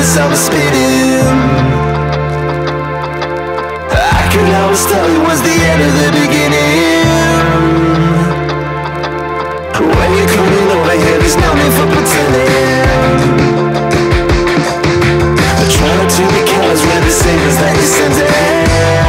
headless, I was speeding. I could always tell it was the end of the beginning. When you're coming over here, there's no need for pretending. I try not to be careless with the signals that you send in.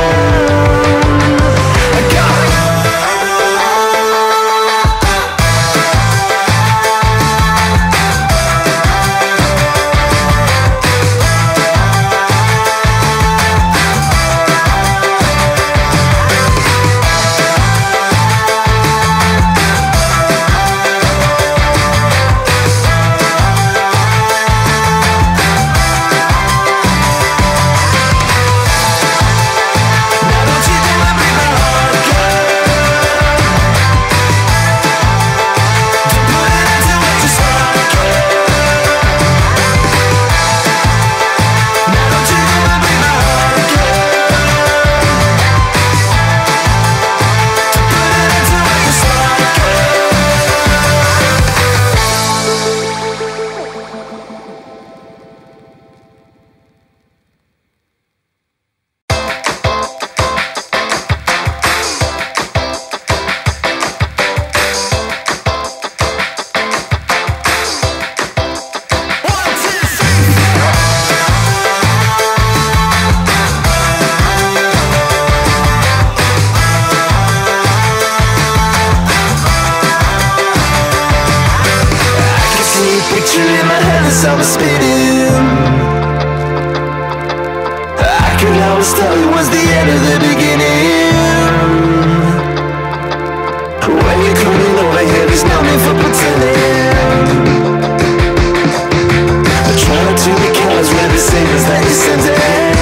I was speeding. I could always tell it was the end of the beginning. When you're coming over here, there's no need for pretending. I try not to be careless with the signals that you send in.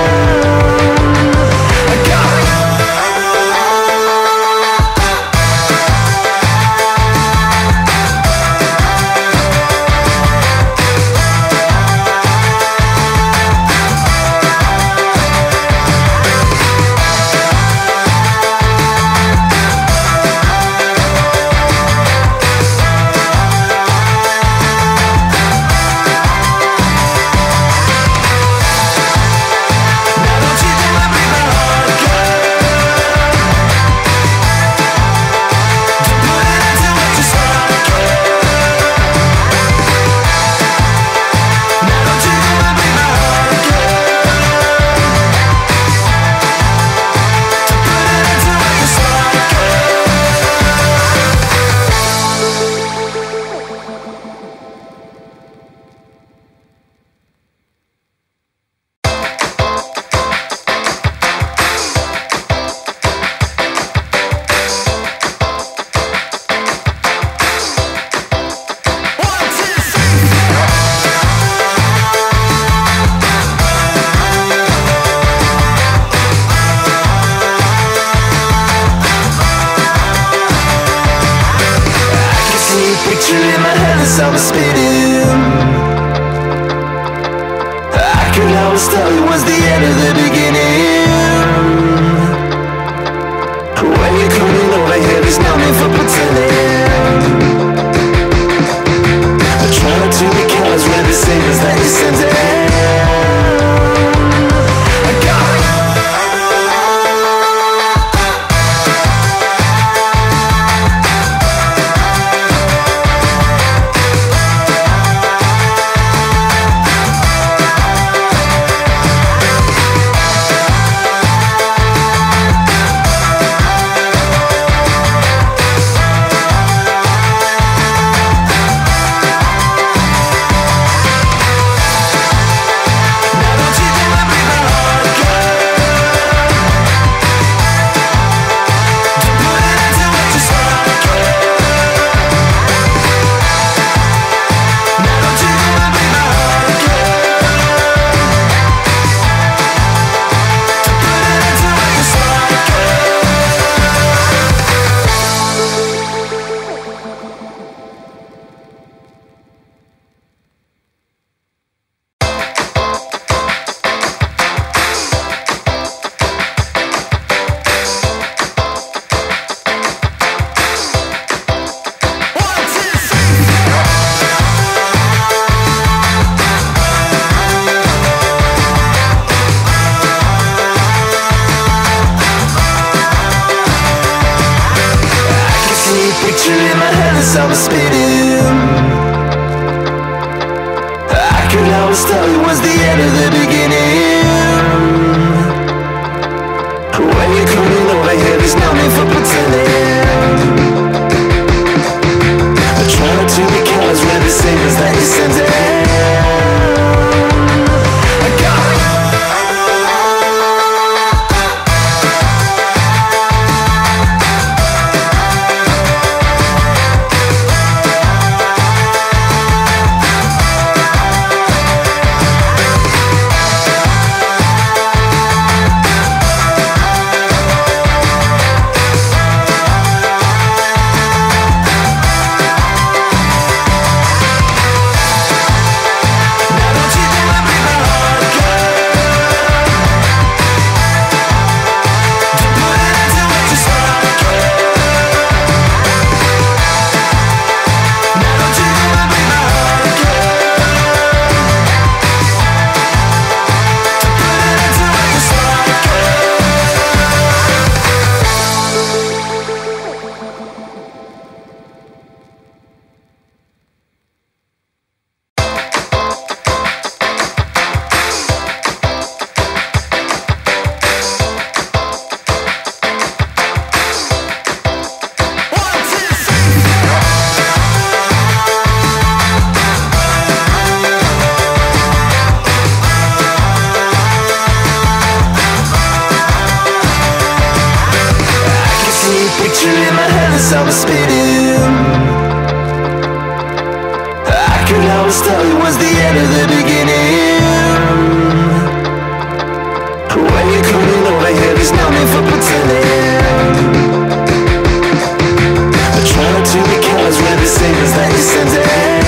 I was speeding. I could always tell it was the end of the beginning. When you're coming over here, there's no need for pretending. I try not to be careless with the signals that you send in. headless, I was speeding. I could always tell it was the end of the beginning. When you're coming over here, there's no need for pretending. I try not to be careless with the signals that you're sending. I was speeding. I could always tell it was the end of the beginning. When you're coming over here, there's no need for pretending. I try not to be careless with the signals that you're sending.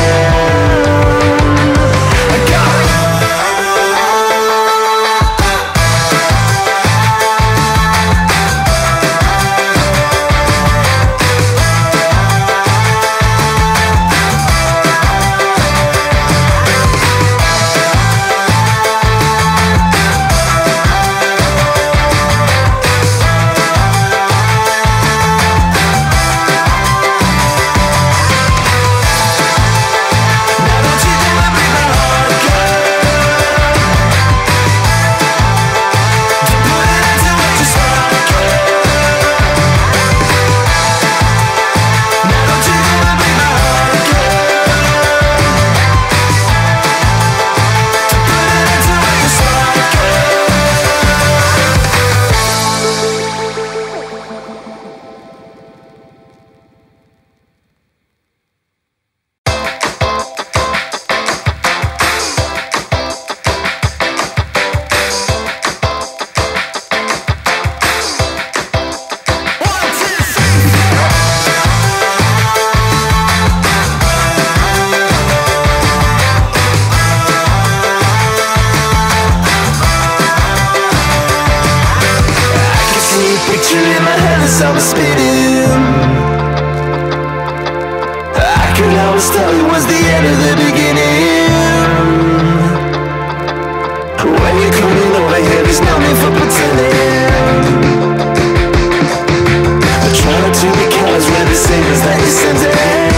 I was speeding. I could always tell it was the end of the beginning. When you're coming over here, there's no need for pretending. I try not to be careless with the signals that you're sending.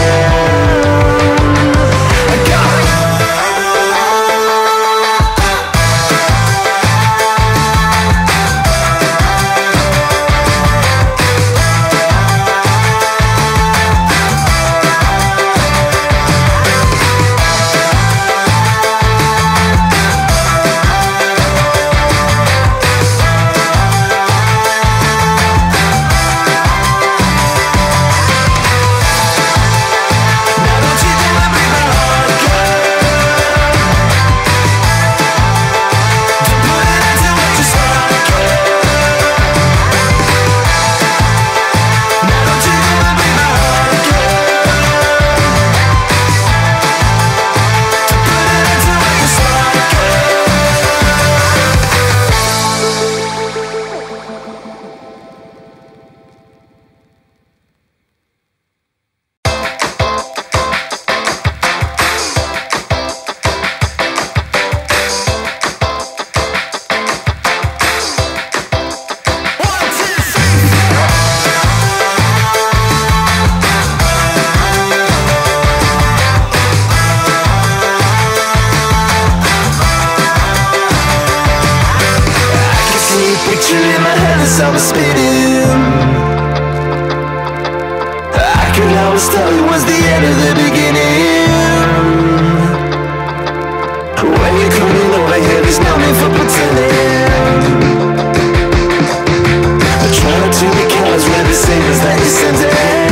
headless, I was speeding. I could always tell it was the end of the beginning. When you're coming over here, there's no need for pretending. I try not to be careless with the signals that you send in.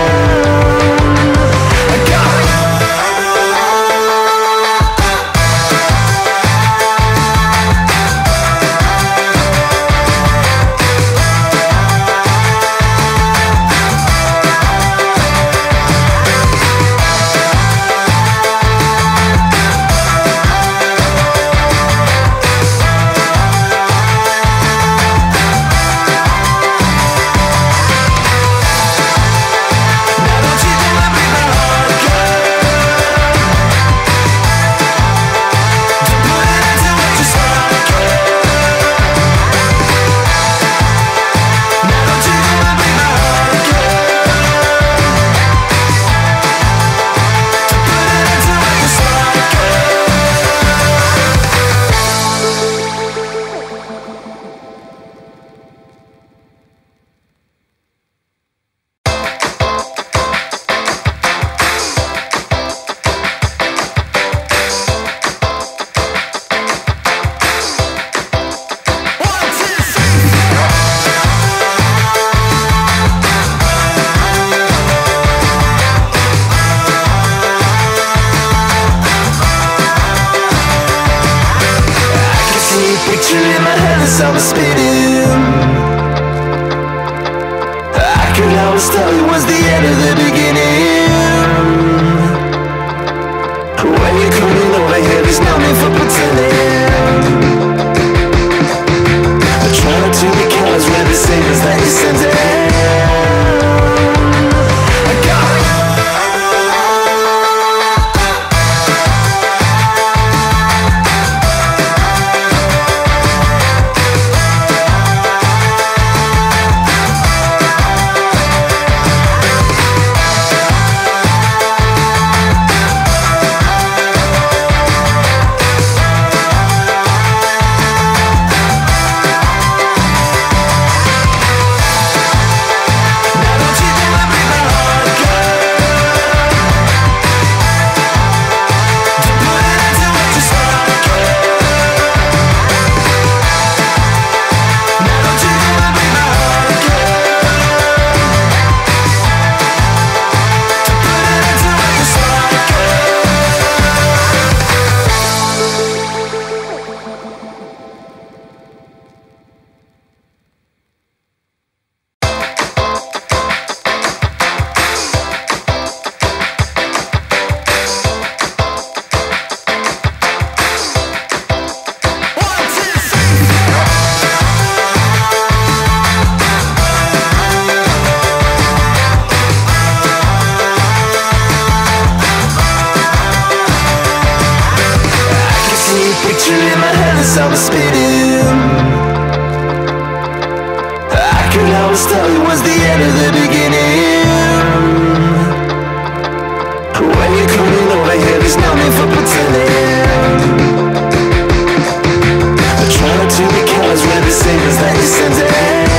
Picture in my head as I was speeding. I could always tell it was the end of the beginning. When you're coming over here, there's no need for pretending. I try not to be careless with the signals that you send in. Picture in my head as I was speeding. I could always tell it was the end of the beginning. When you're coming over here, there's no need for pretending. I try not to be careless with the signals that you send in.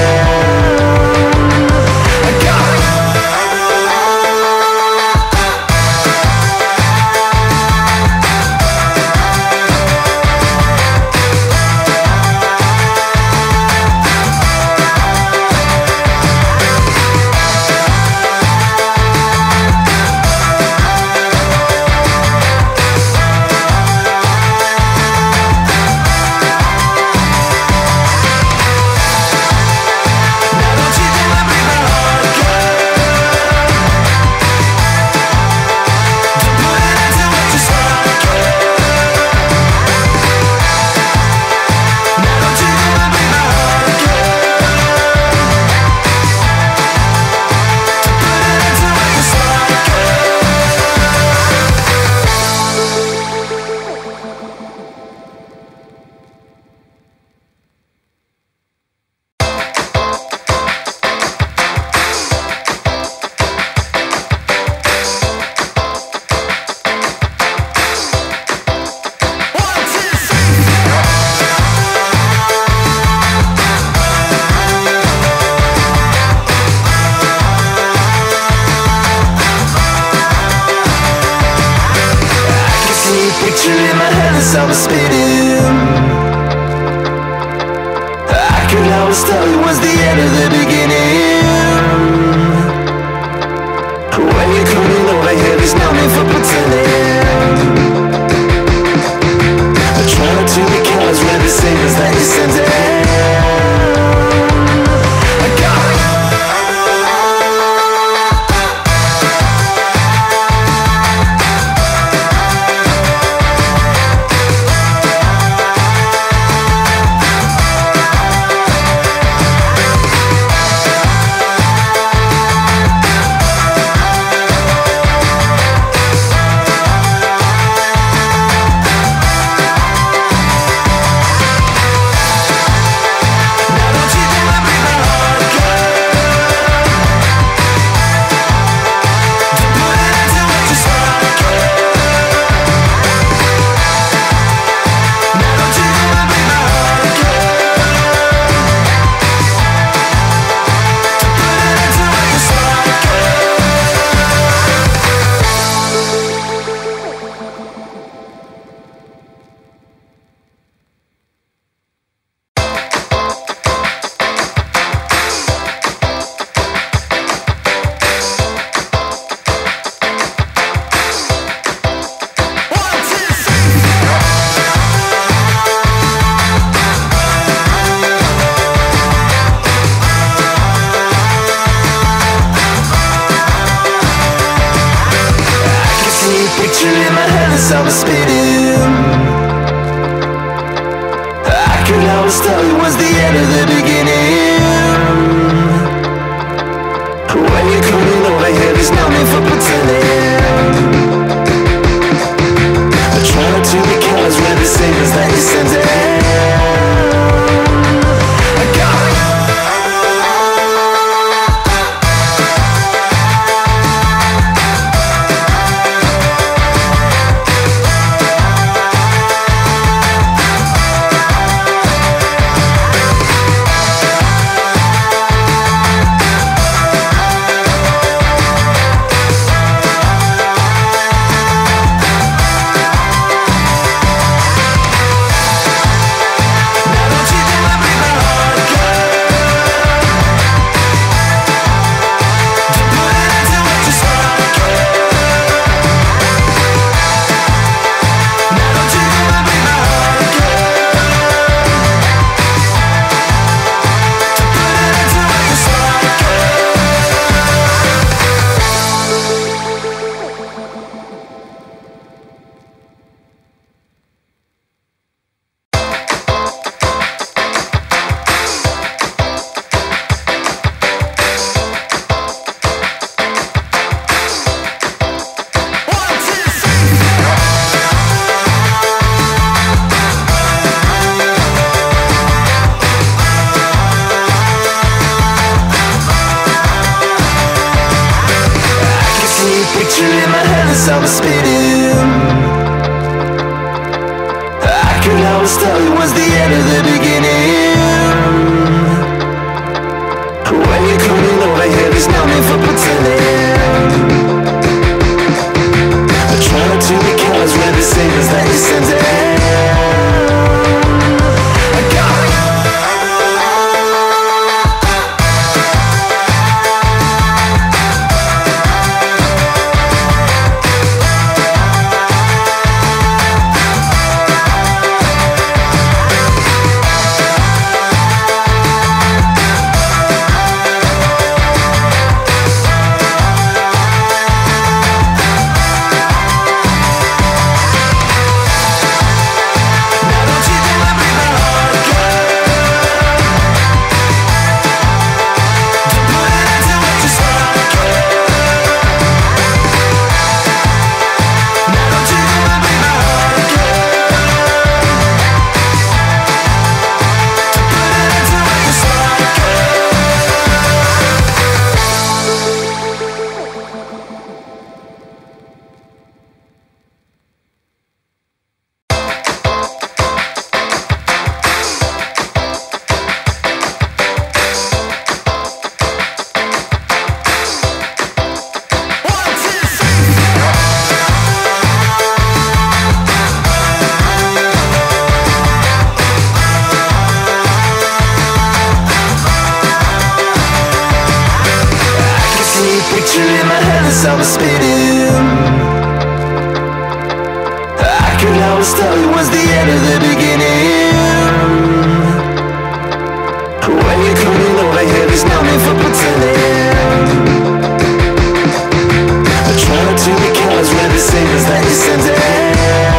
I was speeding. I could always tell it was the end of the beginning. When you're coming over here, there's no need for pretending. Try not to be careless with the signals that you're sending. Picture in my head as I was speeding. I could always tell it was the end of the beginning. When you're coming over here, there's no need for pretending. Try not to be careless with the signals that you're sending. Picture in my head as I was speeding. I could always tell it was the end of the beginning. When you're coming over here, there's no need for pretending. Try not to be careless with the signals that you're sending. picture in my head as I was spinning. I could always tell it was the end of the beginning. When you're coming over here, there's no need for pretending. I try not to be careless with the signals that you send in.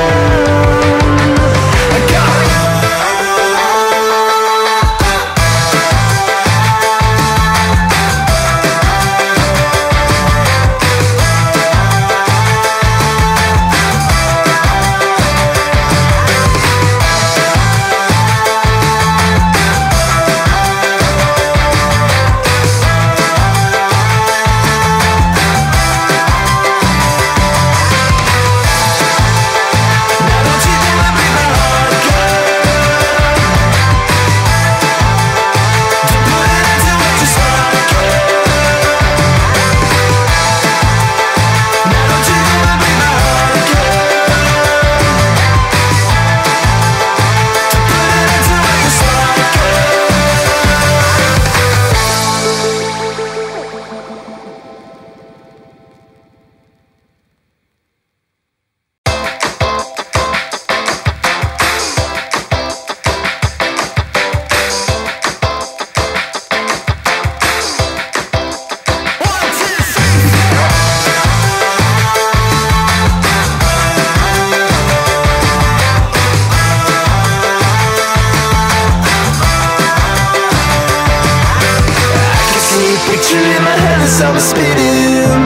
I was spinning.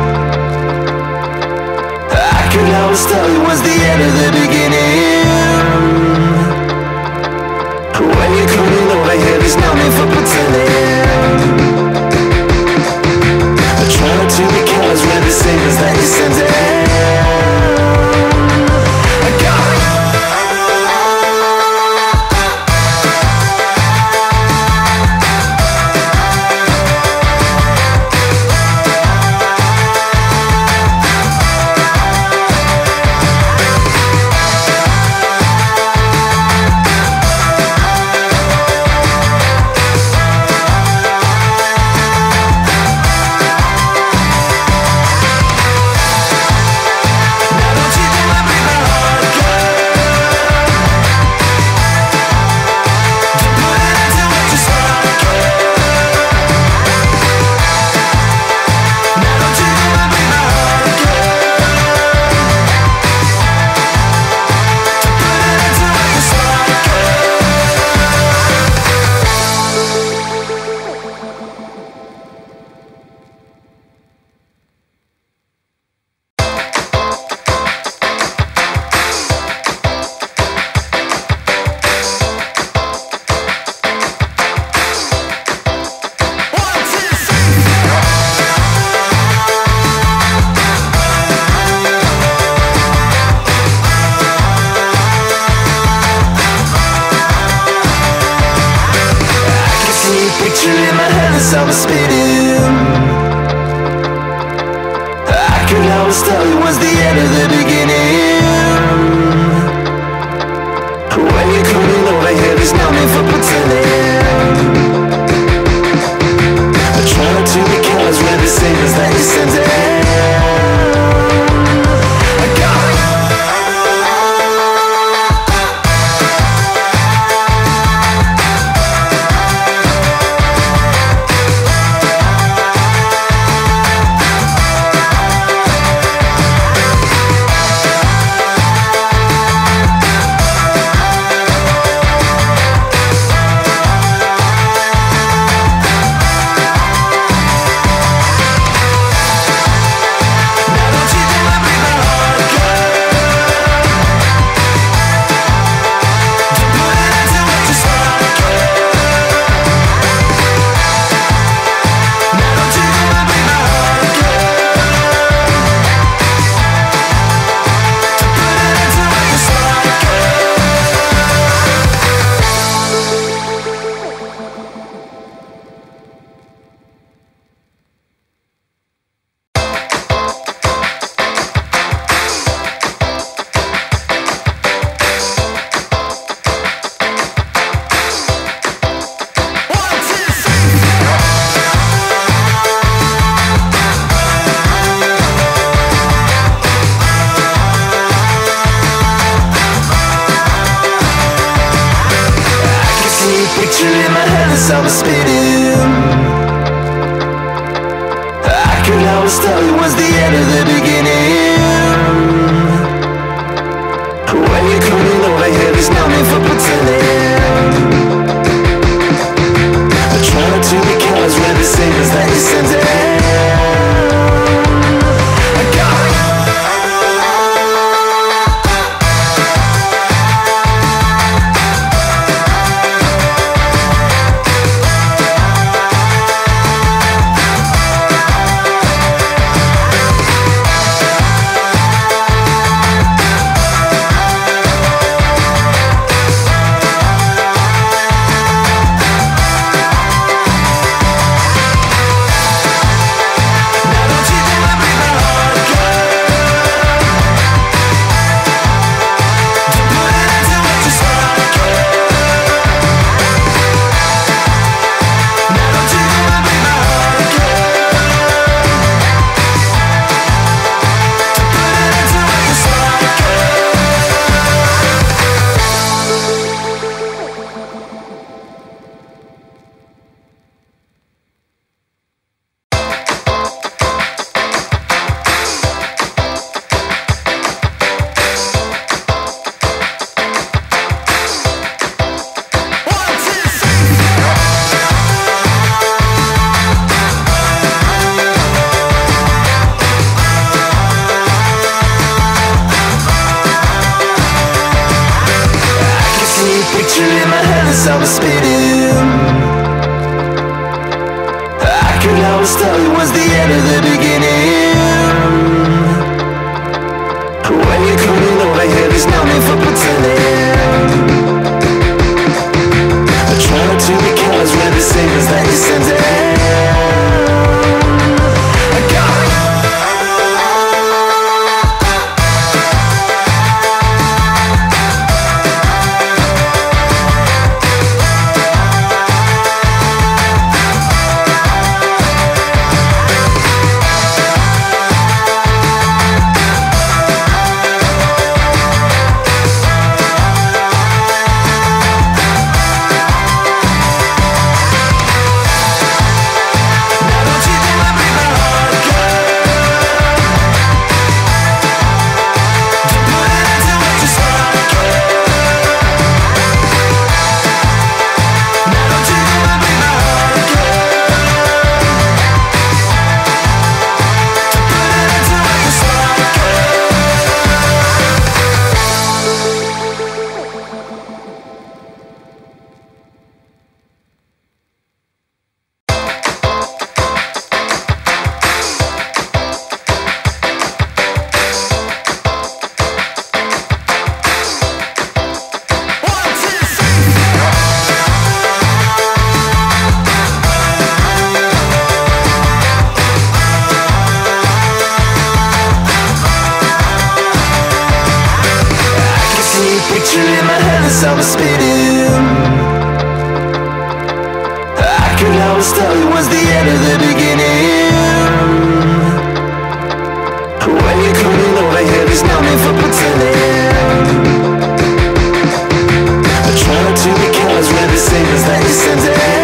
I could always tell it was the end of the beginning. When you're coming over here, there's no need for pretending. I try not to be careless with the signals that you send in. In my head as I was spinning. I could always tell it was the end of the beginning. When you're coming over here, there's no need for pretending. I try not to be careless with the signals that you send in. the signals that you send I was spinning. I could always tell it was the end of the beginning. When you're coming over here, there's no need for pretending. I'm trying to be careless with the signals that you send in my head as I was spinning. I could always tell it was the end of the beginning. When you're coming over here, there's no need for pretending. I'm trying to be careless with the signals that you send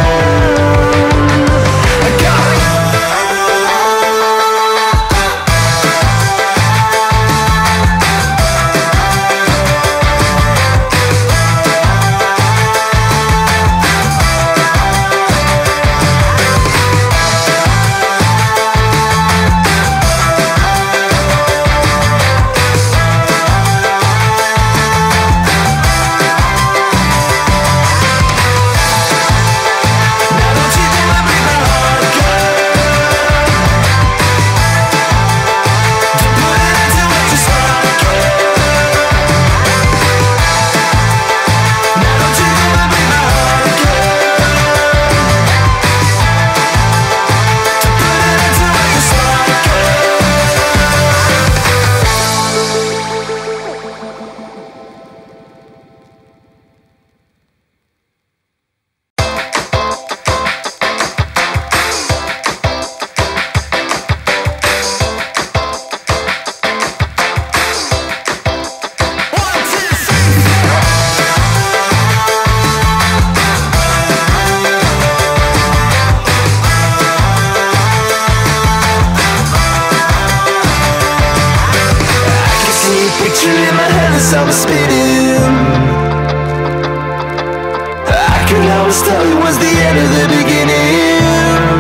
as I was spinning. I could always tell it was the end of the beginning.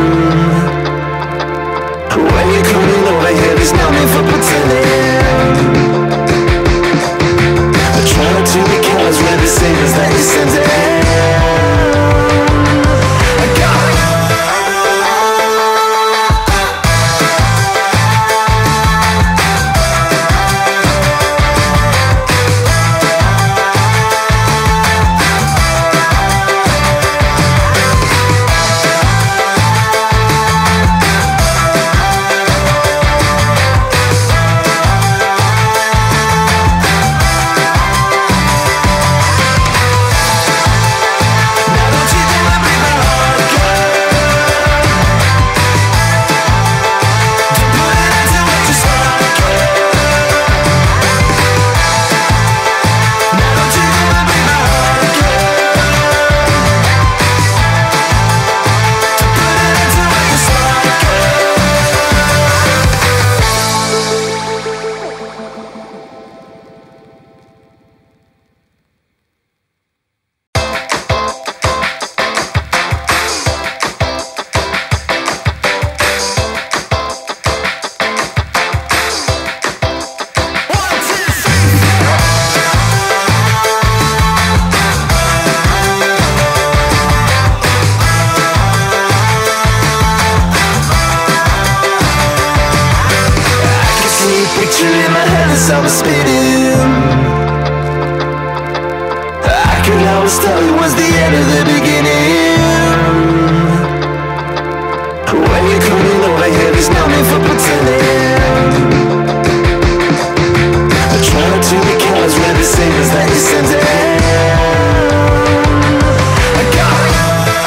headless, I was speeding. I could always tell it was the end of the beginning. When you're coming over here, there's no need for pretending. I'm trying to be careless with the signals that you send in. I got it.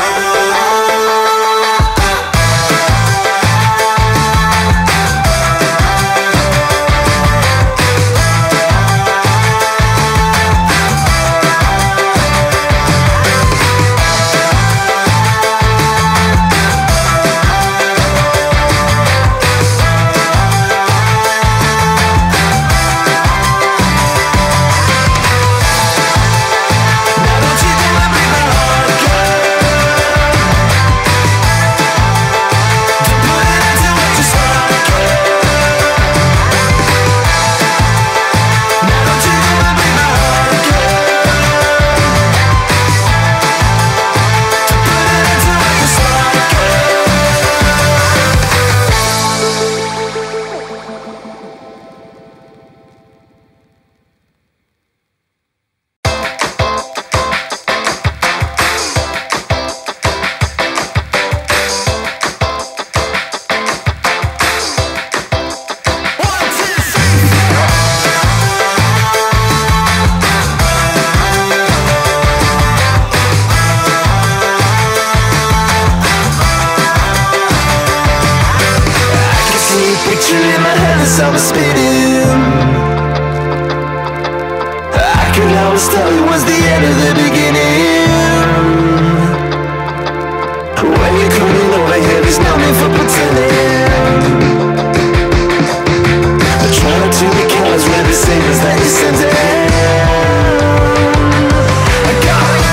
In my head as I was speeding. I could always tell it was the end of the beginning. When you're coming over here, there's no need for pretending. I'm trying to be careless with the signals that you send in. I got it.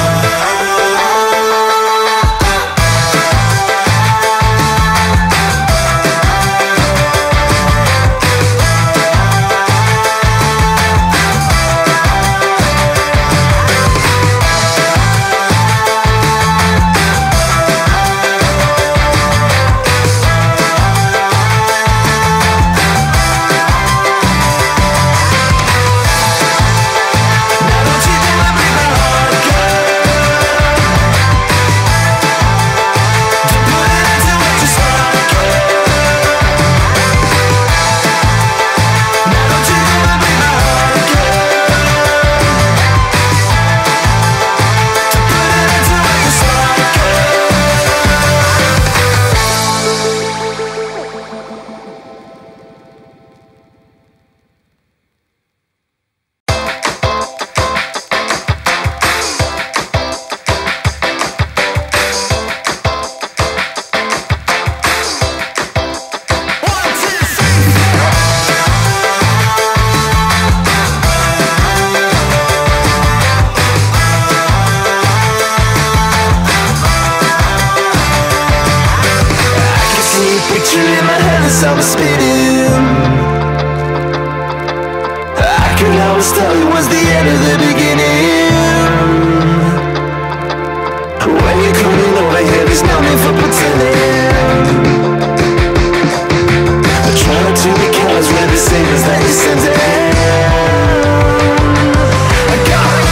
In my head as I was speeding. I could always tell it was the end of the beginning. When you're coming over here, there's no need for pretending. I'm trying to be careless with the signals that you send in. I got it.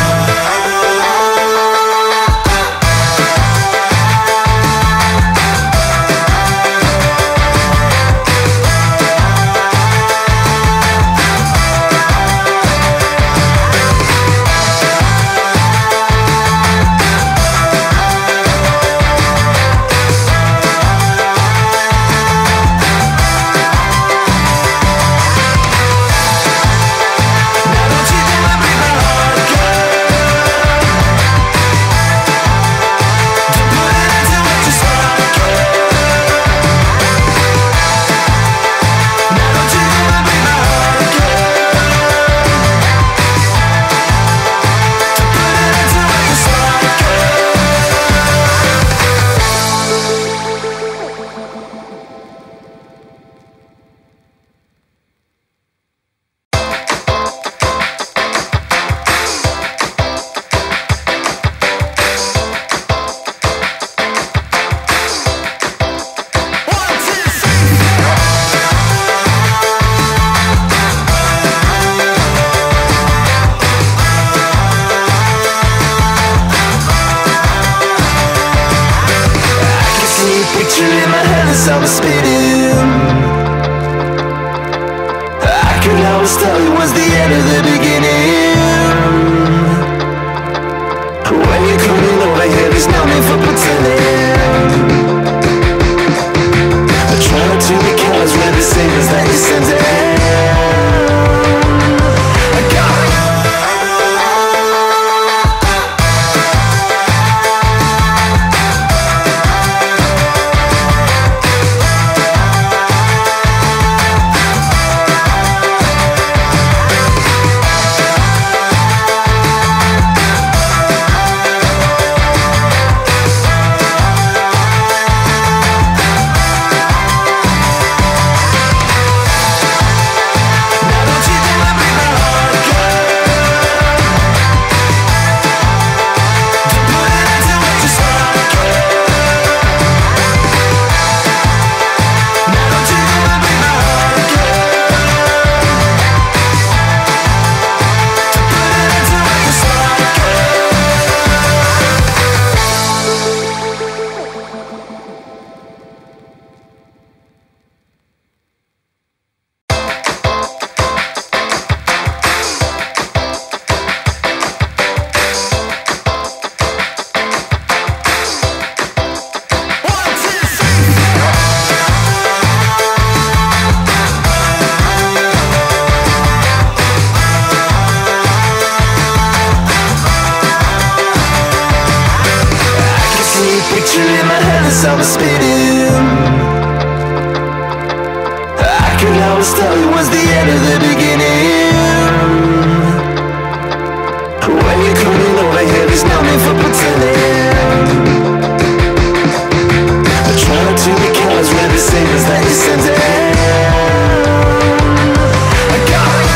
in my head as I was speeding. I could always tell it was the end of the beginning. When you're coming over here, there's no need for pretending. I'm trying to be careless with the signals that you're sending. I got it. In my head as I was speeding. I could always tell it was the end of the beginning. When you're coming over here, there's no need for pretending. I'm trying to be careless with the signals that you're sending. I got it.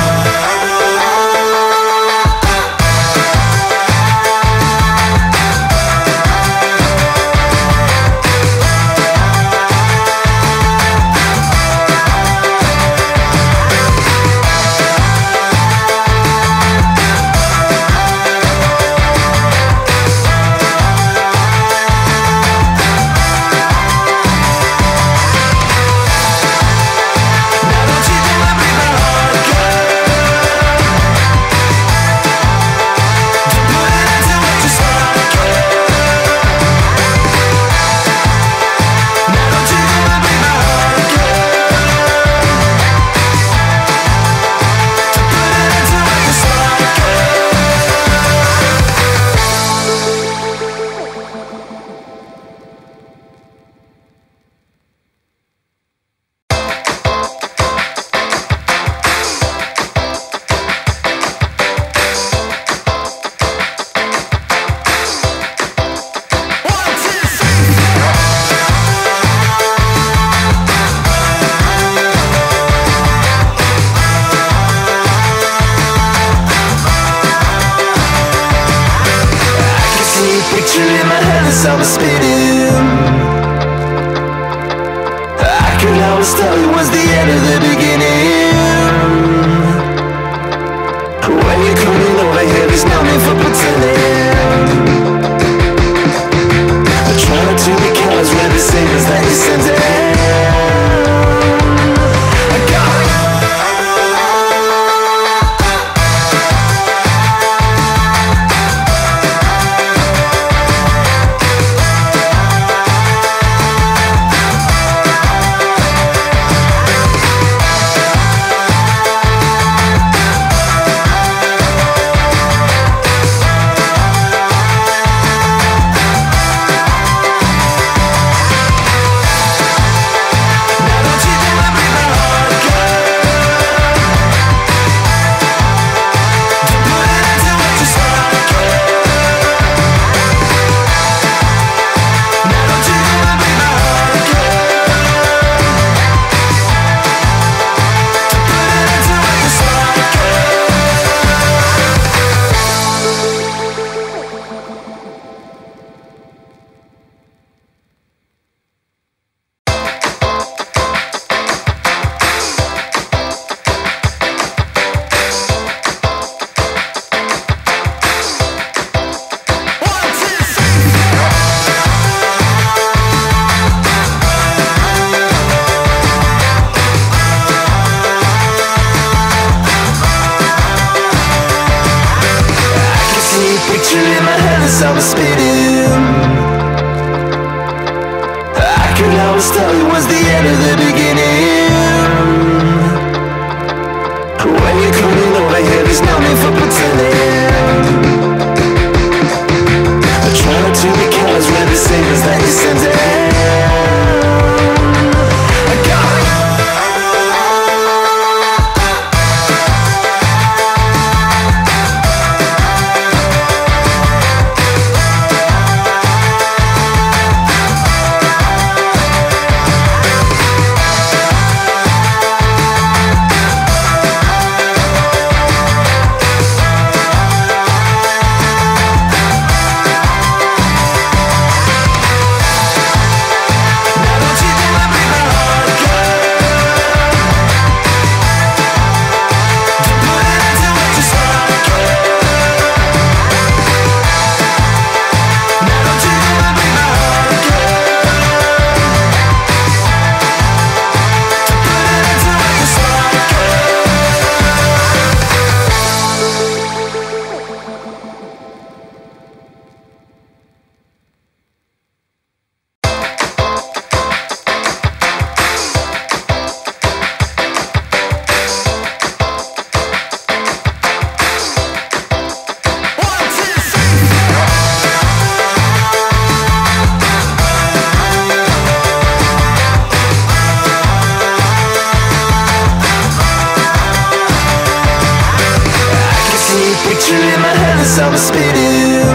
In my head as I was speeding. I could always tell it was the end of the beginning. When you're coming over here, there's no need for pretending. I'm trying to be careless with the signals that you're sending. I got it. headless, I was speeding. I could always tell it was the end of the beginning. When you're coming over here, there's no need for pretending. I'm trying to be careless with the signals that you send in. I got it. In my head as I was speeding.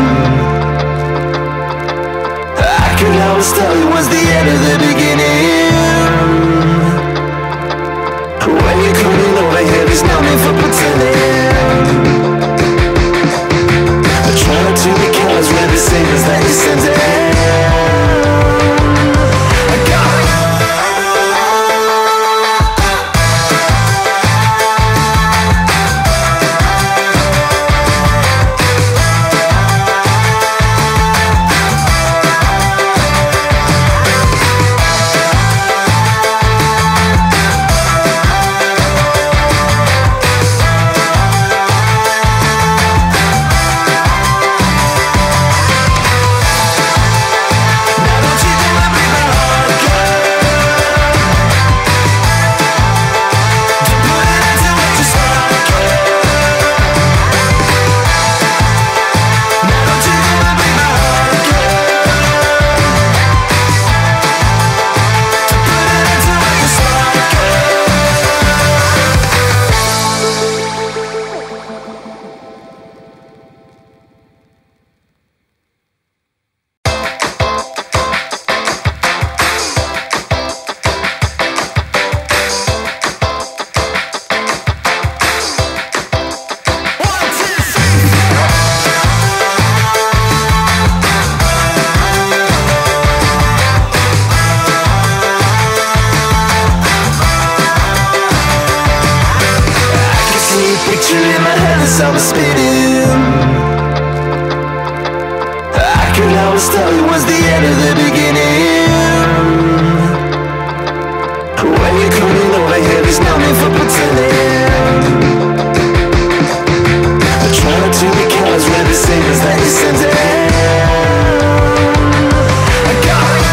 I could always tell it was the end of the beginning. When you're coming over here, there's no need for pretending. I'm trying to be careless with the signals that you send in. I got it. In my head as I was speeding. I could always tell it was the end of the beginning. When you're coming over here, there's no need for pretending. I'm trying to be careless with the signals that you send in. I got it.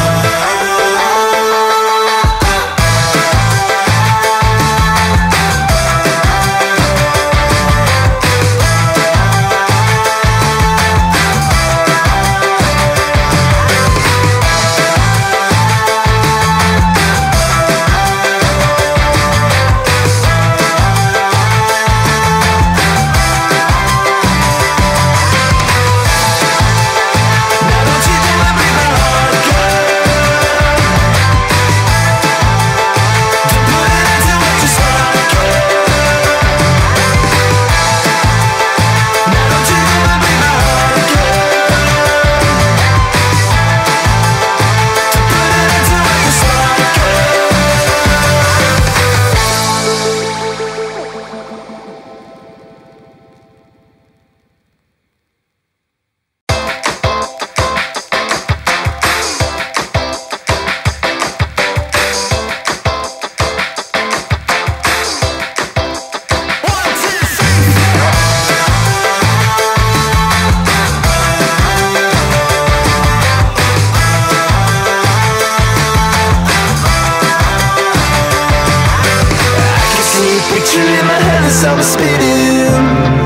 headless, I was speeding.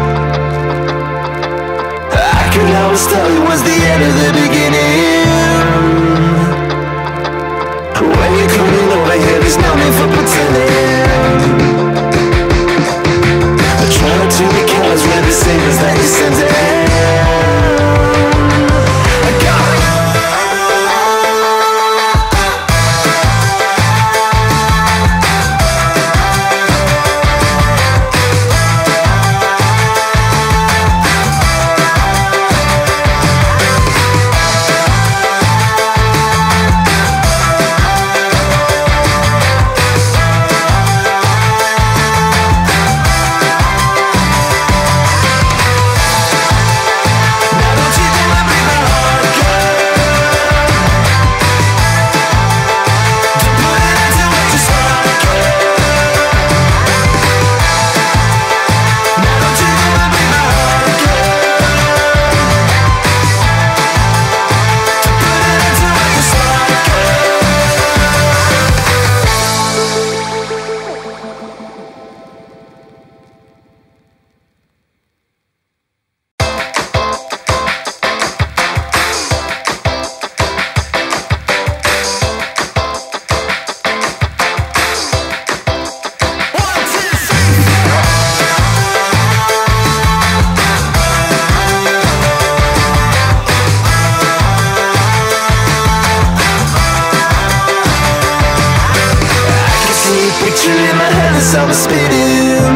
I could always tell it was the end of the beginning. When you're coming over here, there's no need for pretending. I'm trying to be careless with the signals that you send in. I got it. In my head as I was speeding.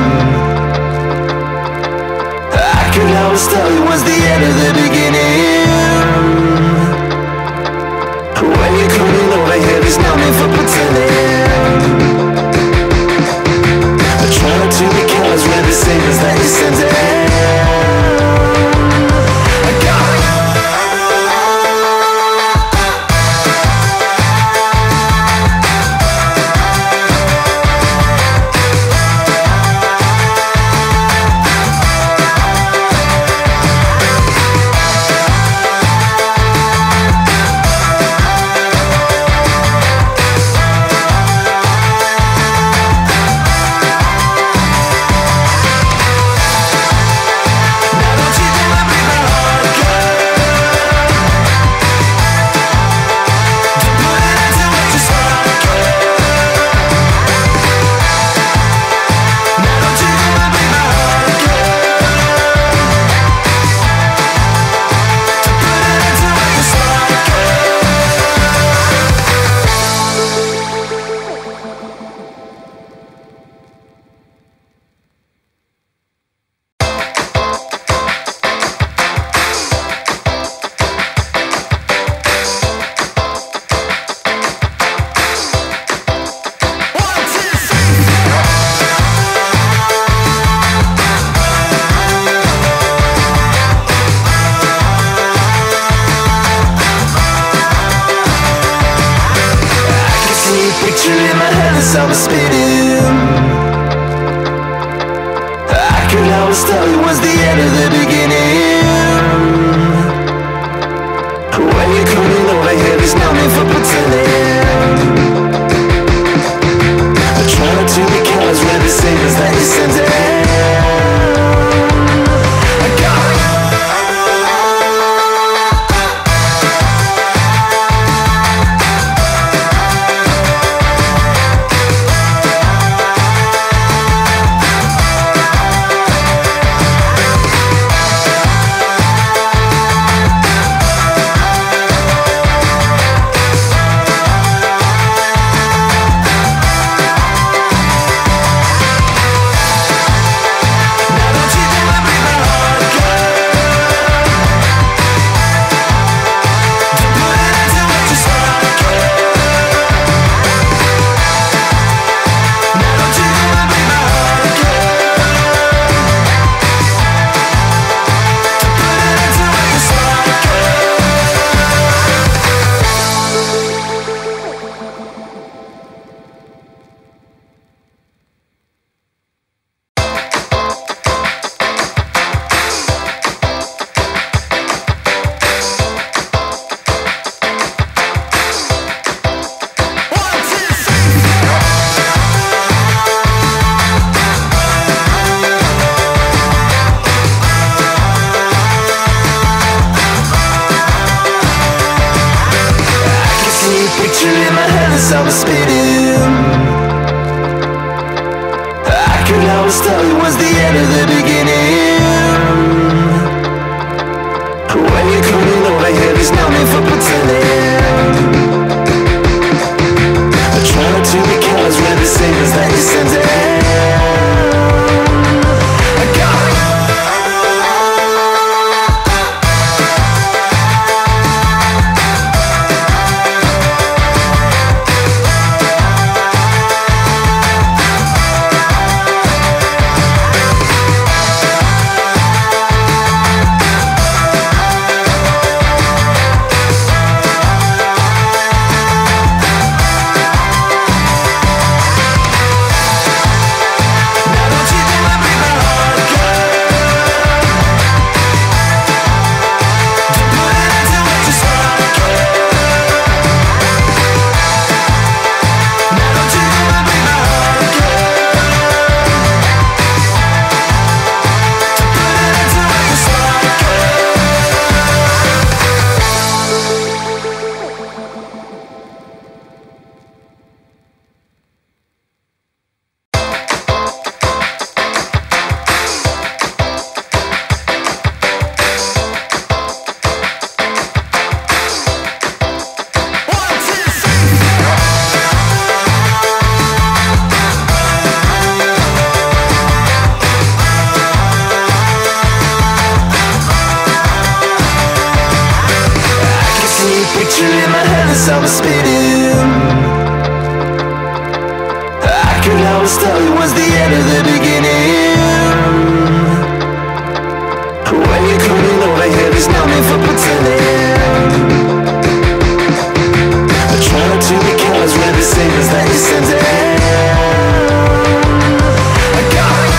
I could always tell it was the end of the beginning. When you're coming over here, there's no need for pretending. I'm trying to be careless with the signals that you send in. I got it. In my head as I was speeding. I could always tell it was the end of the beginning. When you're coming over here, there's no need for pretending. I'm trying to be careless with the signals that you send in. I got it. as I was speeding. I could always tell it was the end of the beginning. When you're coming over here, there's no need for pretending. I'm trying to be careless with the signals that you're sending. I got it. In my head as I was speeding. I could always tell it was the end of the beginning. When you're coming over here, there's no need for pretending. I'm trying to be careless with the signals that you're sending. I got it.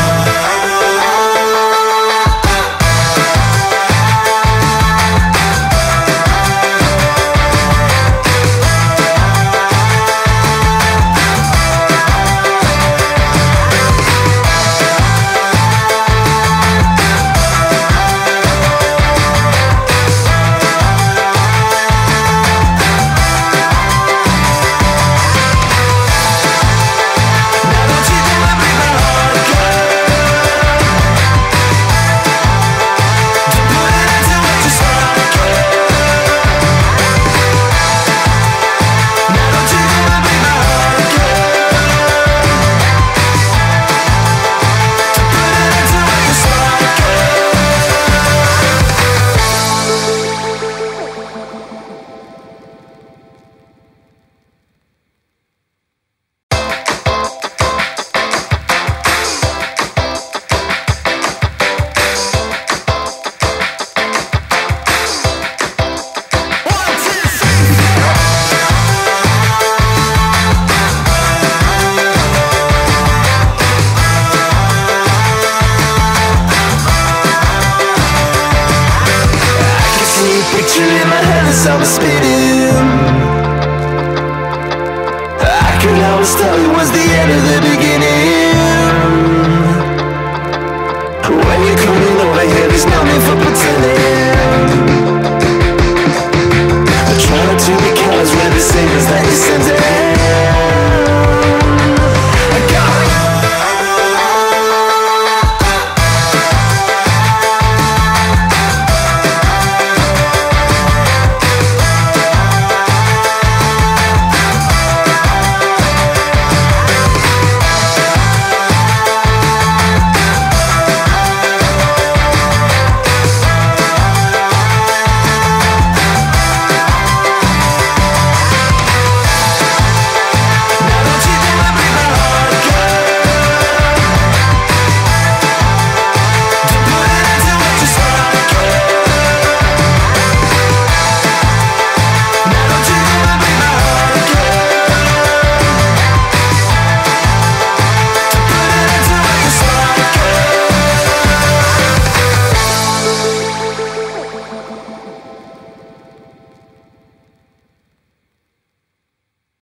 In my head as I was speeding. I could always tell it was the end of the beginning. When you're coming over here, there's no need for pretending. I'm trying to be careless with the signals that you're sending.